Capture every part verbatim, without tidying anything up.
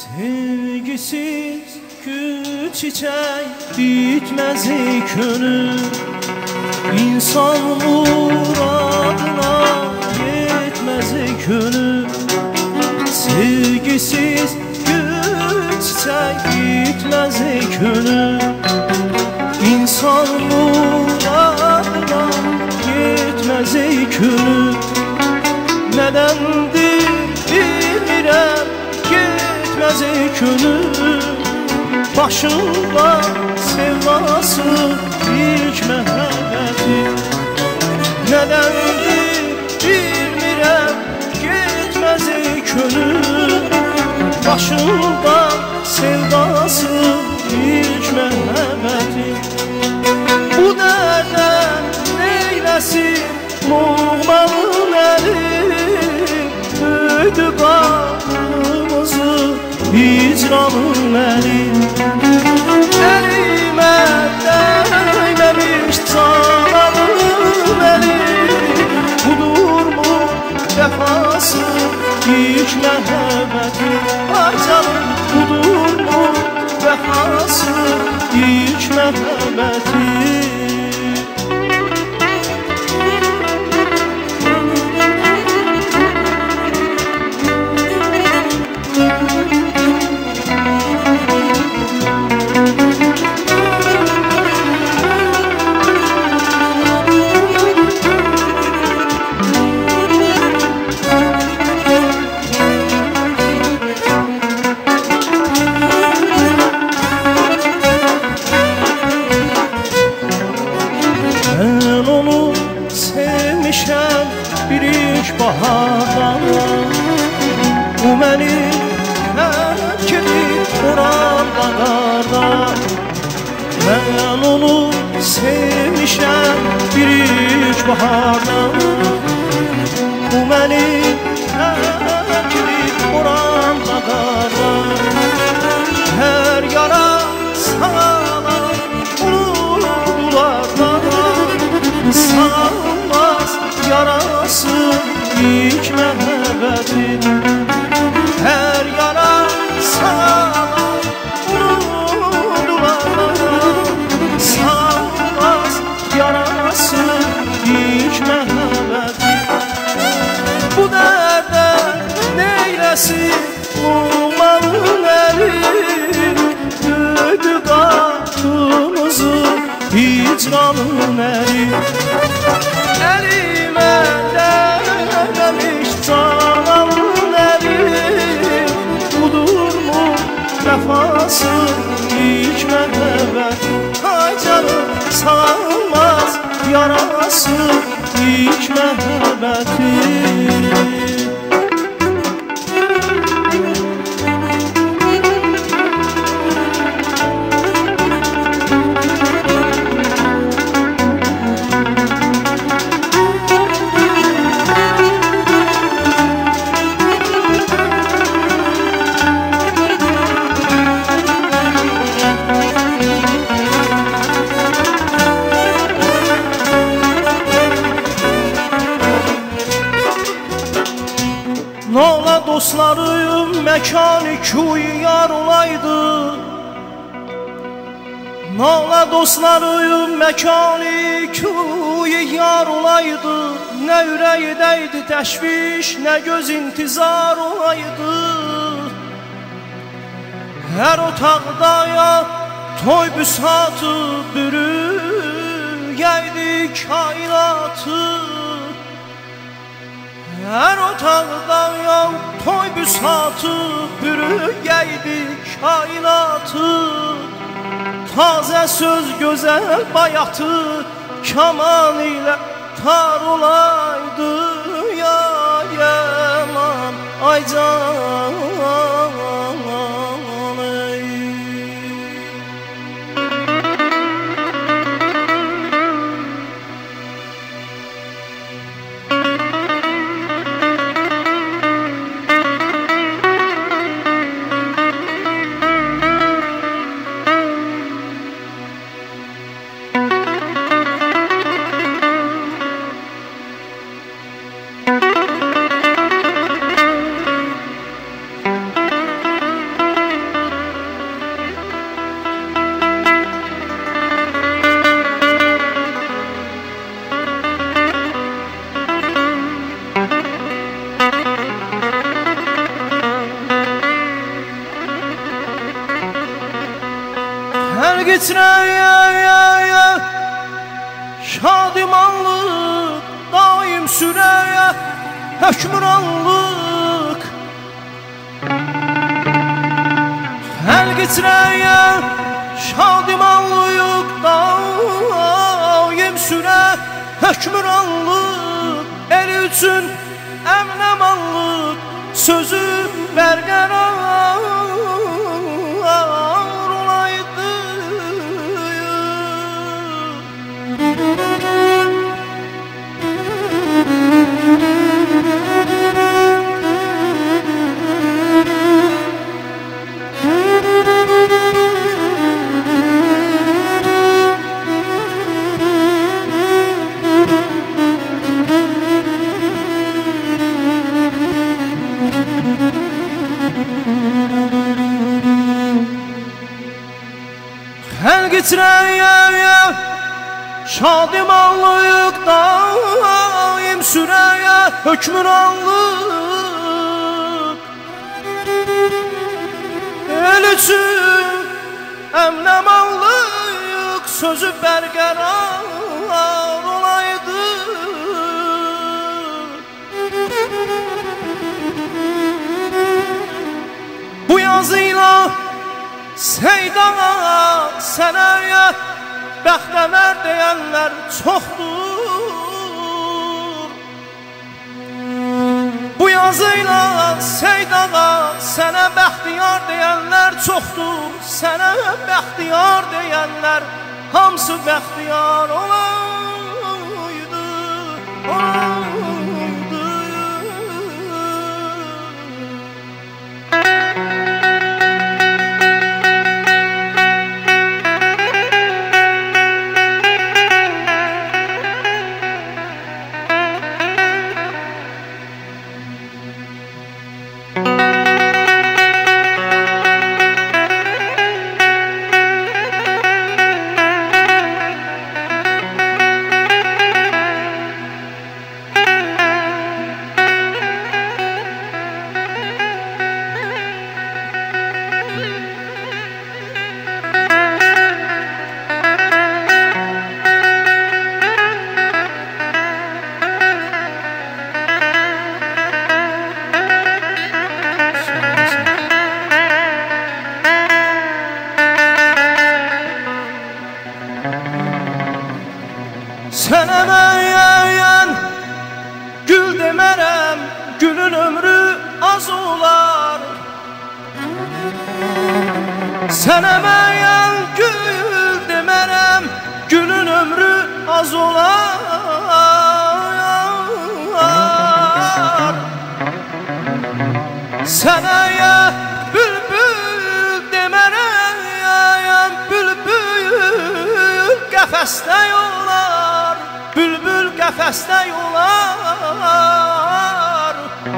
Sevgisiz gül çiçek bitmez ey gönül. İnsan muradına yetmez ey gönül. Sevgisiz gül çiçek bitmez ey gönül. İnsan muradına yetmez ey gönül. Nedendir bilmirəm yetmez ey gönül. Başında sevdası ilk məhəbbəti. Nedendir bilmirəm yetmez ey gönül. Başında sevdası ilk məhəbbəti. Bu dərdən neyləsin Loğmanın əli. Döydü qanımızı hicranın əli. Əlimə dəyməmiş cananın əli. Budurmu vəfası ilk məhəbbəti. Ay canım budurmu vəfası ilk məhəbbəti. Bir ilk baharda o məni tərk edib vuran baharda. Mən onu sevmişəm bir ilk baharda. O məni tərk edib vuran baharda. Hər yara sağlar unutdulardan. Sağlamaz yarası ilk məhəbbətin. Hər yara sağlar unutdulardan. Sağlamaz yarası ilk məhəbbətin. Bu dərdə neyləsin Loğmanın əli. Döydü qanımızı hicranın əli. Əlimə dəyməmiş cananın əli. Budurmu vəfası ilk məhəbbəti. Ay canım sağılmaz yarası ilk məhəbbəti. Nola dostlarım məkanı kuyu yar olaydı. Nola dostlarım məkanı kuyu yar olaydı. Nə ürəkdəydi təşviş, nə göz intizar olaydı. Hər otaqda ya toy büsatı bürüyəydi kainatı. Hər otaqda ya toy büsatı bürüyəydi kainatı. Tazə söz gözəl bayatı kaman ilə tar olaydı. Ya yaman ay can getirəyə şadimanlıq daim sürəyə hökmranlıq Həl getirəyə şadimanlıq daim sürə hökmranlıq El üçün əmnəmanlıq sözü bərqərar olaydı Həl getirəyə şadimanlıq daim sürəyə hökmranlıq El üçün əmnəmanlıq sözü bərqərar olaydı Bu yazıyla Seydağa, sənəyə bəxtəvər deyənlər çoxdur Bu yazıyla Seydağa, sənə bəxtiyar deyənlər çoxdur Sənə bəxtiyar deyənlər hamısı bəxtiyar olaydı Olaydı Sənə məyən gül demərəm, gülün ömrü az olar Sənə məyən gül demərəm, gülün ömrü az olar Sənəyə bülbül demərəm, bülbül qəfəsdə yolar Bülbül qəfəsdə yolar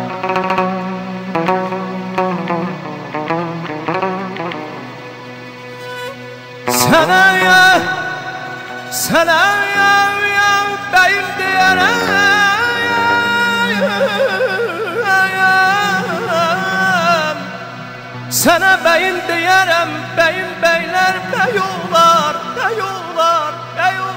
Sənəyə, sənəyə bəyim deyərəm Sənə bəyim deyərəm, bəyim bəylər bəy olar, bəy olar, bəy olar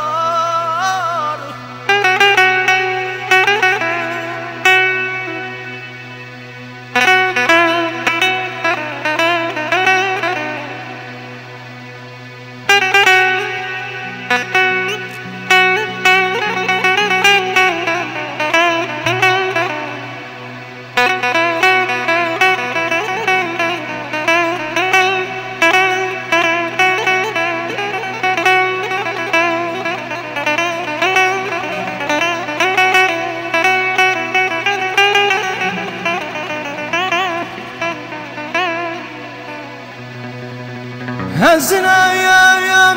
Həzinəyəm,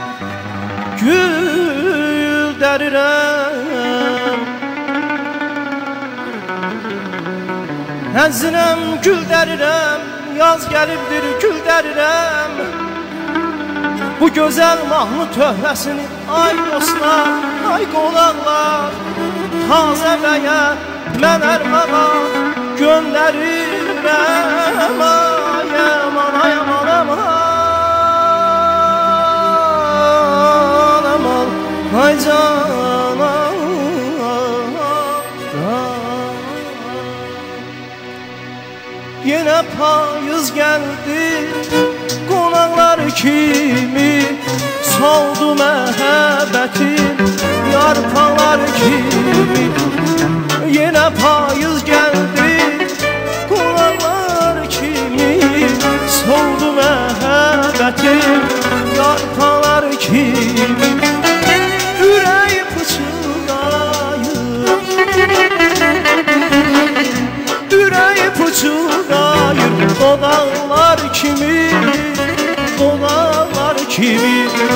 gül dərirəm Həzinəm, gül dərirəm, yaz gəlibdir, gül dərirəm Bu gözəl mahnı töhvəsini, ay dostlar, ay qonaqlar Tazə bəyə mən ərmana göndərirəm Ay aman, ay aman, aman Yenə payız gəldi, qonaqlar kimi soldu məhəbbətim, yarpaqlar kimi. Yenə payız gəldi, qonaqlar kimi soldu məhəbbətim, yarpaqlar kimi. Ürək pıçıldayır, ürək pıçıldayır, dodaqlar kimi, dodaqlar kimi.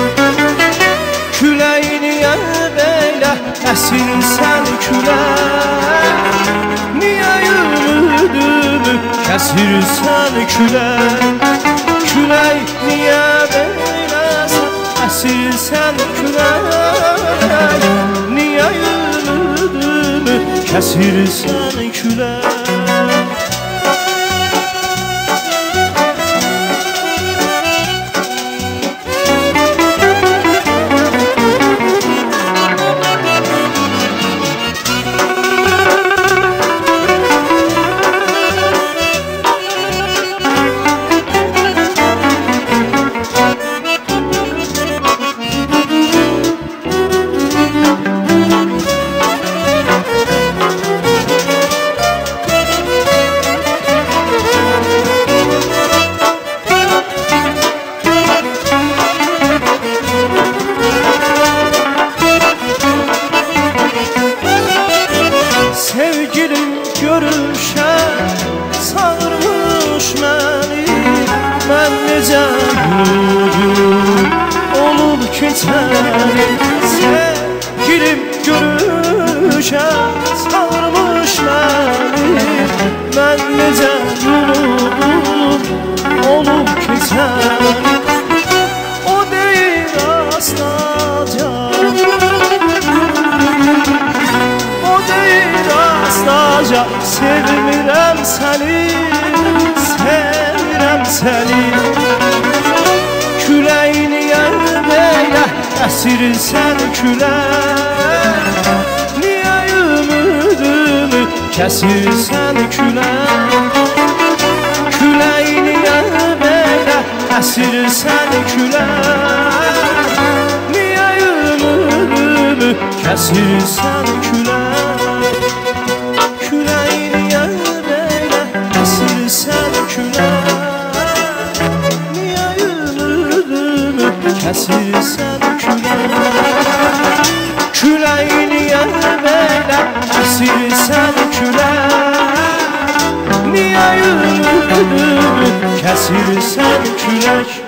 Külək niyə belə əsirsən külək, niyə ümidimi kəsirsən külək. Külək niyə belə əsirsən külək, niyə ümidimi kəsirsən külək. Sevgilim görüşə çağırmış məni, mən necə unudum olub keçəni. Sevgilim görüşə çağırmış məni, mən necə unudum olub keçəni. O deyir astaca, astaca sevmirəm səni, sevirəm səni. Külək niyə belə əsirsən külək, niyə ümidimi kəsirsən külək. Külək niyə belə əsirsən külək, niyə ümidimi kəsirsən külək. Külək niyə belə əsirsən külək, niyə ümidimi kəsirsən külək. Külək niyə belə əsirsən külək, niyə ümidimi kəsirsən külək.